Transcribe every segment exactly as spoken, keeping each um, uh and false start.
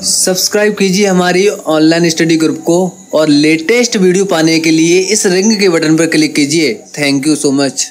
Subscribe कीजिए हमारी online study group को और लेटेस्ट वीडियो पाने के लिए इस रिंग के बटन पर क्लिक कीजिए। Thank you so much.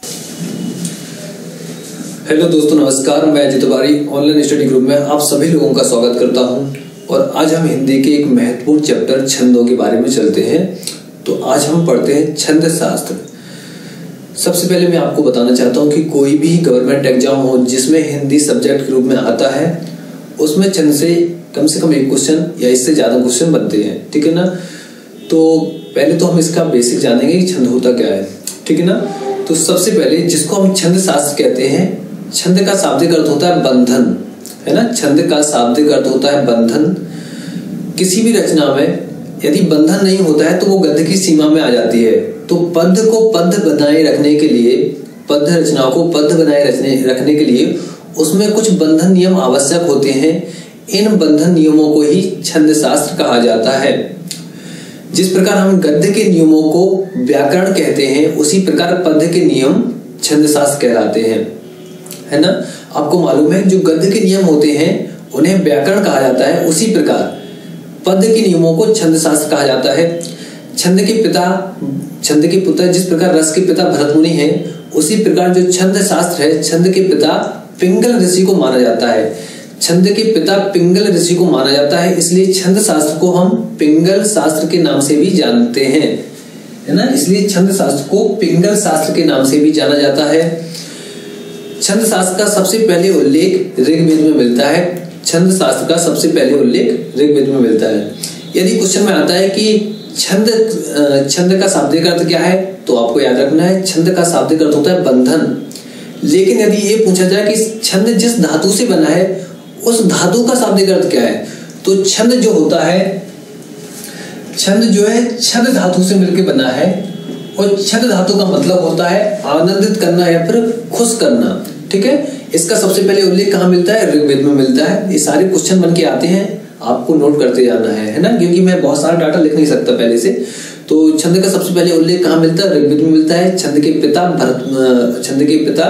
Hello दोस्तों, नमस्कार। मैं Ajit Tiwari online study group में आप सभी लोगों का स्वागत करता हूं। और आज हम हिंदी के एक महत्वपूर्ण चैप्टर छंदों के बारे में चलते हैं। तो आज हम पढ़ते हैं छंद शास्त्र। सबसे पहले मैं आपको बताना चाहता हूं कि कोई भी गवर्नमेंट एग्जाम हो जिसमें हिंदी सब्जेक्ट के रूप में आता है, उसमें छंद से कम से कम एक क्वेश्चन या इससे ज्यादा क्वेश्चन बनते हैं। ठीक है ना। तो पहले तो हम इसका बेसिक जानेंगे कि छंद होता क्या है। ठीक है ना। तो सबसे पहले जिसको हम छंद शास्त्र कहते हैं, छंद का शाब्दिक अर्थ होता है बंधन, है ना। छंद का शाब्दिक अर्थ होता है बंधन। किसी भी रचना में यदि बंधन नहीं होता है तो वो गद्य की सीमा में आ जाती है। तो पद्य को पद्य बनाए रखने के लिए, पद्य रचना को पद्य बनाए रखने रखने के लिए उसमें कुछ बंधन नियम आवश्यक होते हैं। इन बंधन नियमों को ही छंद शास्त्र कहा जाता है। जिस प्रकार हम गद्य के नियमों को व्याकरण कहते हैं, उसी प्रकार पद्य के नियम छंद शास्त्र कहलाते हैं, है ना। आपको मालूम है जो गद्य के नियम होते हैं उन्हें व्याकरण कहा जाता है, उसी प्रकार पद्य के नियमों को छंद शास्त्र कहा जाता है। छंद के पिता छंद के पुत्र जिस प्रकार रस के पिता भरत मुनि हैं, उसी प्रकार जो छंद शास्त्र है, छंद के पिता पिंगल ऋषि को माना जाता है। छंद के पिता पिंगल ऋषि को माना जाता है, इसलिए छंद शास्त्र को हम पिंगल शास्त्र के नाम से भी जानते हैं, है ना। इसलिए छंद शास्त्र को पिंगल शास्त्र के नाम से भी जाना जाता है। छंद शास्त्र का सबसे पहले उल्लेख ऋग्वेद में मिलता है। छंद शास्त्र का सबसे पहले उल्लेख ऋग्वेद में मिलता है। यदि क्वेश्चन में आता है कि छंद छंद का शाब्दिक अर्थ क्या है, तो आपको याद रखना है छंद का शाब्दिक अर्थ होता है बंधन। लेकिन यदि ये पूछा जाए कि छंद जिस धातु से बना है उस धातु का शाब्दिक अर्थ क्या है, तो छंद जो होता है, छंद जो है छद धातु से मिलकर बना है। और छद धातु का मतलब होता है आनंदित करना या फिर खुश करना। ठीक है। इसका सबसे पहले उल्लेख कहाँ मिलता है? ऋग्वेद में मिलता है। ये सारे क्वेश्चन बन के आते हैं, आपको नोट करते जाना है, है ना, क्योंकि मैं बहुत सारा डाटा लिख नहीं सकता पहले से। तो छंद का सबसे पहले उल्लेख कहाँ मिलता है? ऋग्वेद में मिलता है। छंद के पिता भरत छंद के पिता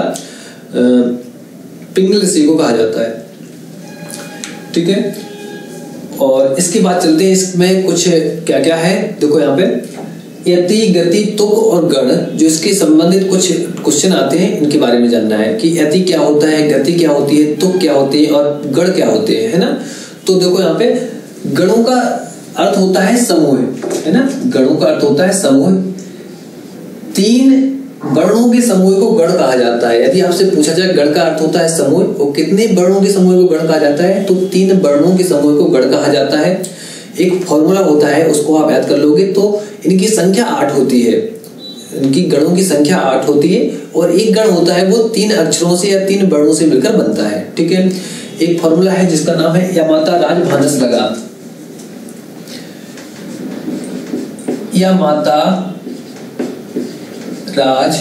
पिंगल ऋषि को कहा जाता है। ठीक है। और इसके बाद चलते हैं, इसमें कुछ क्या क्या है देखो यहाँ पे। यति, गति, तुक और गण, जो इसके संबंधित कुछ क्वेश्चन आते हैं, इनके बारे में जानना है कि यति क्या होता है, गति क्या होती है, तुक क्या होती है और गण क्या होते हैं, है ना। तो देखो यहाँ पे गणों का अर्थ होता है समूह, है ना। गणों का अर्थ होता है समूह। तीन वर्णों के समूह को गण कहा जाता है। यदि आपसे पूछा जाए गण का अर्थ होता है समूह, और कितने वर्णों के समूह को गण कहा जाता है, तो तीन वर्णों के समूह को गण कहा जाता है। एक फॉर्मूला होता है, उसको आप याद कर लोगे तो इनकी संख्या आठ होती है। इनकी गणों की संख्या आठ होती है। और एक गण होता है वो तीन अक्षरों से या तीन वर्णों से मिलकर बनता है। ठीक है। एक फॉर्मूला है जिसका नाम है या माता राज भानस लगा। या माता राज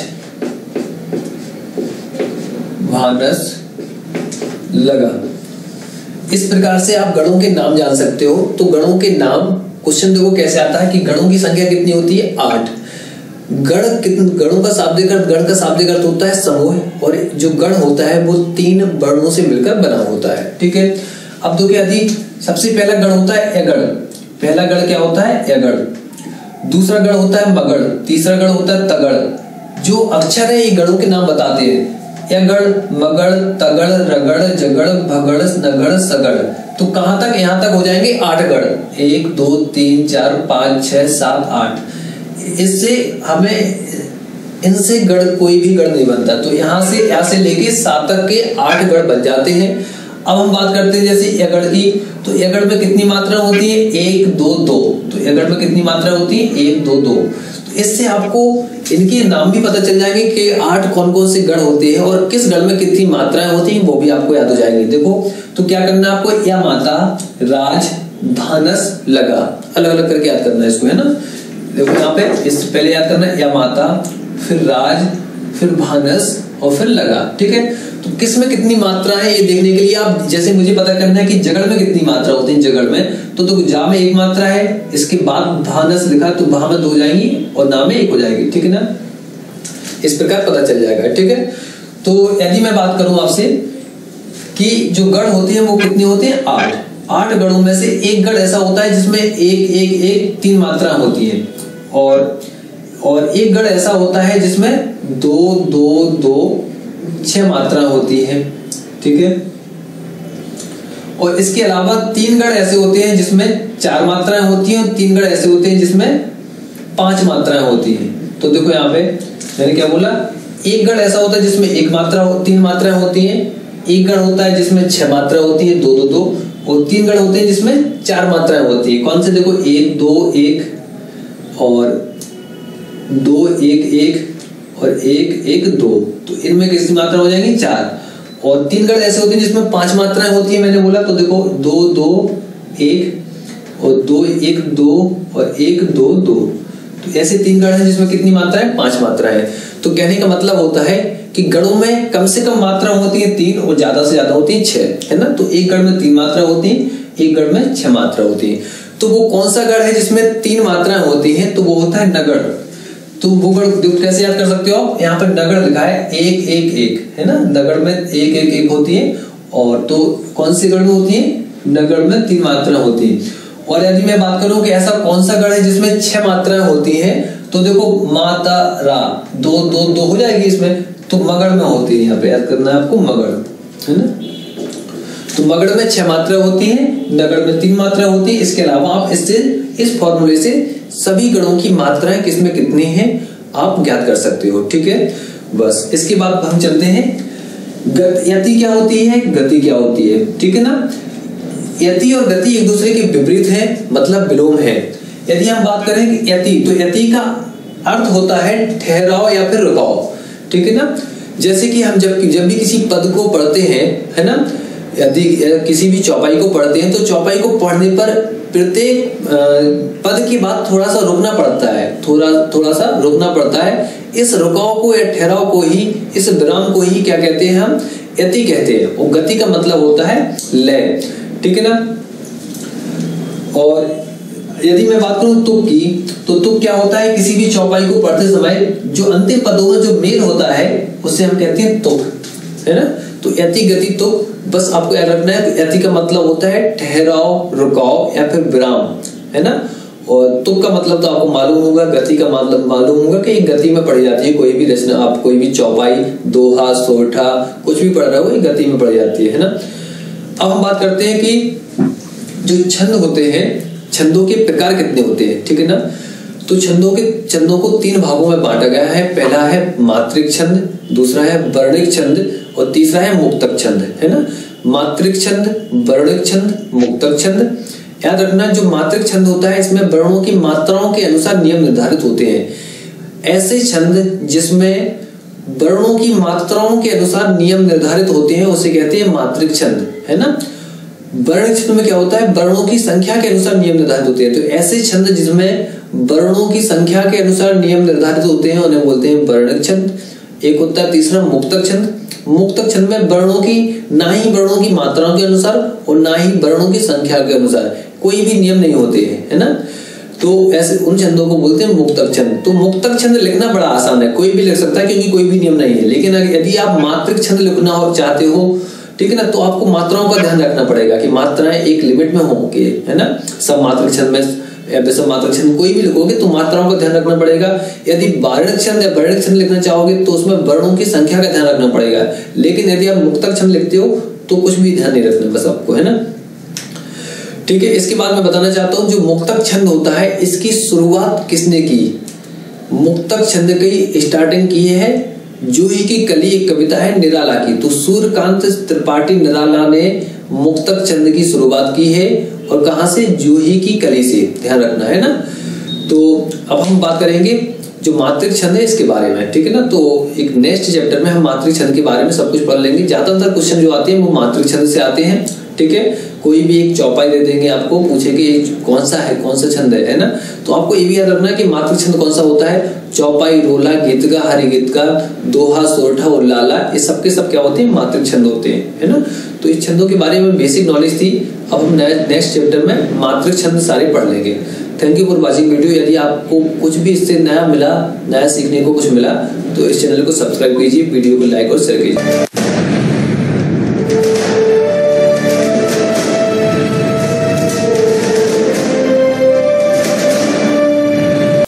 भानस लगा। इस प्रकार से आप गणों के नाम जान सकते हो। तो गणों के नाम, क्वेश्चन देखो कैसे आता है कि गणों की संख्या कितनी होती है? आठ। गण कितने? गणों का शाब्दिक अर्थ, गण का शाब्दिक अर्थ होता है समूह, और जो गण होता है वो तीन वर्णों से मिलकर बना होता है। ठीक है। अब देखो यदि सबसे पहला गण होता है यगण। पहला गण क्या होता है? यगण। दूसरा गण होता है मगण। तीसरा गण होता है तगड़। जो अक्षर है ये गणों के नाम बताते हैं। यगण, मगड़, तगड़, रगड़, जगड़, भगड़, नगड़, सगड़। तो कहां तक? यहां तक हो जाएंगे आठ गण। एक, दो, तीन, चार, पांच, छह, सात, आठ। इससे हमें इनसे गण, कोई भी गण नहीं बनता। तो यहां से यहां से लेके सात तक के आठ गण बन जाते हैं। अब हम बात करते हैं जैसे यगण की। तो यगण में कितनी मात्रा होती है? एक, दो, दो। तो यगण में कितनी मात्रा होती है? एक, दो, दो। तो इससे आपको इनके नाम भी पता चल जाएंगे कि आठ कौन कौन से गण होते हैं और किस गण में कितनी मात्राएं होती हैं, वो भी आपको याद हो जाएंगे। देखो तो क्या करना है आपको? या माता राज भानस लगा, अलग अलग करके याद करना है इसको, है ना। देखो यहाँ पे इससे पहले याद करना है या माता, फिर राज, फिर भानस और फिर लगा। ठीक है। तो किस में कितनी मात्रा है ये देखने के लिए आप, जैसे मुझे पता करना है कि जगड़ में कितनी मात्रा होती है जगड़ में, तो देखो जा में एक मात्रा है, इसके बाद भानस लिखा तो भा में दो हो जाएंगी और ना में एक हो जाएगी। ठीक है ना। इस प्रकार पता चल जाएगा। ठीक है। तो यदि मैं बात करूं आपसे कि जो गण होती है वो कितनी होती है? आठ। आठ गणों में से एक गण ऐसा होता है जिसमें एक एक एक तीन मात्राएं होती हैं, और और एक गण ऐसा होता है जिसमें दो दो दो छह मात्राएं होती हैं, ठीक है। और इसके अलावा तीन गण ऐसे होते हैं जिसमें चार मात्राएं होती हैं, और तीन गण ऐसे होते हैं जिसमें पांच मात्राएं होती हैं। तो देखो यहाँ पे मैंने क्या बोला, एक गण ऐसा होता है जिसमें एक मात्रा तीन मात्राएं होती हैं, एक गण होता है जिसमें छह मात्राएं होती है, दो दो दो, और तीन गण होते हैं जिसमें चार मात्राएं होती है। कौन से, देखो एक दो एक और दो एक एक और एक एक दो, तो इनमें कितनी मात्रा हो जाएंगी, चार। और तीन गण ऐसे होते हैं जिसमें पांच मात्राएं होती है, मैंने बोला। तो देखो दो दो एक और दो एक दो और एक दो दो, तो ऐसे तीन गण हैं जिसमें कितनी मात्राएं, पांच मात्राएं हैं। तो कहने का मतलब होता है कि गणों में कम से कम मात्रा होती है तीन और ज्यादा से ज्यादा होती है छह, है ना। तो एक गण में तीन मात्रा होती है, एक गण में छह मात्रा होती है। तो वो कौन सा गण है जिसमें तीन मात्राएं होती हैं, तो वो होता है नगण। तो वो गण कैसे याद कर सकते हो आप, यहाँ पर नगण लिखा है एक एक एक, है ना। नगण में एक एक एक होती है, और तो कौन सी गण में होती है, नगण में तीन मात्रा होती है। और यदि मैं बात करूं कि ऐसा कौन सा गण है जिसमें छह मात्राएं होती हैं, तो देखो माता रा, दो दो दो हो जाएगी इसमें, तो मगड़ में होती है। यहाँ पे याद करना है आपको, मगड़, है ना। तो मगड़ में छह मात्रा होती है, नगड़ में तीन मात्रा होती है। इसके अलावा आप इससे इस फॉर्मूले से सभी गणों की मात्राएं किसमें कितनी हैं आप ज्ञात कर सकते हो, ठीक है। बस इसके बाद हम चलते हैं, यति क्या होती है, गति क्या होती है, ठीक है ना। यति और गति एक दूसरे के विपरीत है, मतलब विलोम है। यदि हम बात करें कि यति, तो यति का अर्थ होता है ठहराव या फिर रुकाव, ठीक है ना। जैसे कि हम जब जब भी किसी पद को पढ़ते हैं, है ना, यदि किसी भी चौपाई को पढ़ते हैं, तो चौपाई को पढ़ने पर प्रत्येक पद के बाद थोड़ा सा रुकना पड़ता है, थोड़ा थोड़ा सा रुकना पड़ता है। इस रुकाव को या ठहराव को ही, इस विराम को ही क्या कहते हैं, हम यति कहते हैं। और गति का मतलब होता है लय, ठीक है ना। और यदि मैं बात करूं तुक की, तो तुक क्या होता है, किसी भी चौपाई को पढ़ते समय जो अंतिम पदों में जो मेल होता है उसे हम कहते हैं तुक, है ना। तो यति गति तुक, बस आपको याद रखना है। यति का मतलब होता है ठहराव, रुकाव या फिर विराम, है ना। और तुक का मतलब तो आपको मालूम होगा, गति का मतलब मालूम होगा कि गति में पढ़ी जाती है। कोई भी रचना, आप कोई भी चौपाई, दोहा, सोठा, कुछ भी पढ़ रहे हो, ये गति में पढ़ी जाती है, है ना। अब हम बात करते हैं कि जो छंद होते हैं, छंदों के प्रकार कितने होते हैं, ठीक है ना। तो छंदों के छंदों को तीन भागों में बांटा गया है। पहला है मात्रिक छंद, दूसरा है वर्णिक छंद और तीसरा है मुक्तक छंद, है ना। मात्रिक छंद, वर्णिक छंद, मुक्तक छंद। याद रखना, जो मात्रिक छंद होता है इसमें वर्णों की मात्राओं के अनुसार नियम निर्धारित होते हैं। ऐसे छंद जिसमें वर्णों की मात्राओं के अनुसार नियम निर्धारित होते हैं उसे कहते हैं मात्रिक छंद, है ना। वर्णिक छंद में क्या होता है, वर्णों की संख्या के अनुसार नियम निर्धारित होते हैं। तो ऐसे छंद जिसमें वर्णों की संख्या के अनुसार नियम निर्धारित होते हैं उन्हें बोलते हैं वर्णिक छंद। एक होता है तीसरा मुक्तक छंद। मुक्तक छंद में वर्णों की, ना ही वर्णों की मात्राओं के अनुसार और ना ही वर्णों की संख्या के अनुसार कोई भी नियम नहीं होते हैं, है ना। तो ऐसे उन छंदों को बोलते हैं मुक्तक छंद। तो मुक्तक छंद लिखना बड़ा आसान है, कोई भी लिख सकता है क्योंकि कोई भी नियम नहीं है। लेकिन यदि आप मात्रिक छंद लिखना हो चाहते हो, ठीक है ना, तो आपको मात्राओं का ध्यान रखना पड़ेगा कि मात्राएं एक लिमिट में होंगे, है ना। सब मात्रिक छंद में या सब मात्रिक छंद कोई भी लिखोगे तो मात्राओं का ध्यान रखना पड़ेगा। यदि वर्णिक छंद या वर्णिक छंद लिखना चाहोगे तो उसमें वर्णों की संख्या का ध्यान रखना पड़ेगा। लेकिन यदि आप मुक्तक छंद लिखते हो तो कुछ भी ध्यान नहीं रखना बस आपको, है ना, ठीक है। इसके बाद मैं बताना चाहता हूँ जो मुक्तक छंद होता है इसकी शुरुआत किसने की। मुक्तक छंद की स्टार्टिंग की है जूही की कली, एक कविता है निराला की। तो सूर्यकांत त्रिपाठी निराला ने मुक्तक छंद की शुरुआत की है और कहां से, जूही की कली से, ध्यान रखना है ना। तो अब हम बात करेंगे जो मात्रिक छंद है इसके बारे में, ठीक है ना। तो एक नेक्स्ट चैप्टर में हम मात्रिक छंद के बारे में सब कुछ पढ़ लेंगे। ज्यादातर क्वेश्चन जो आते हैं वो मात्रिक छंद से आते हैं, ठीक है। कोई भी एक चौपाई दे देंगे आपको, पूछेंगे कौन सा है, कौन सा छंद है, है ना। तो आपको ये भी याद रखना है कि मात्रिक छंद कौन सा होता है। चौपाई, रोला, गीतगा, हरिगीतगा, दोहा, सोरठा और लाला, ये सबके सब क्या होते हैं, मात्रिक छंद होते हैं, है ना। तो इस छंदों के बारे में बेसिक नॉलेज थी। अब हम नेक्स्ट चैप्टर में मात्रिक छंद सारे पढ़ लेंगे। Thank you for watching video. यदि आपको कुछ भी इससे नया मिला, नया सीखने को कुछ मिला, तो इस चैनल को सब्सक्राइब कीजिए, वीडियो को लाइक और शेयर कीजिए।